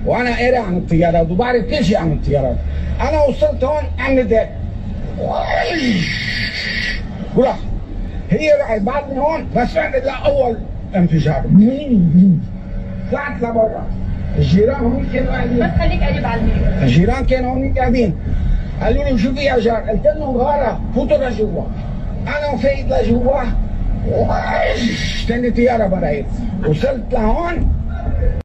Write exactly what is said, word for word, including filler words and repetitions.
وانا قاري عن الطيارات وبعرف كل شيء عن الطيارات. انا وصلت هون عملت هيك وراح هي راحت بعدني هون بس سمعت اول انفجار طلعت لبرا. الجيران هون كانوا قاعدين، بس خليك قريب على الميكروفون. الجيران كانوا هون قاعدين قالوا لي شو في يا جار؟ قلت لهم غاره فوتوا لجوا. انا وفايت لجوا تاني طياره برايت وصلت لهون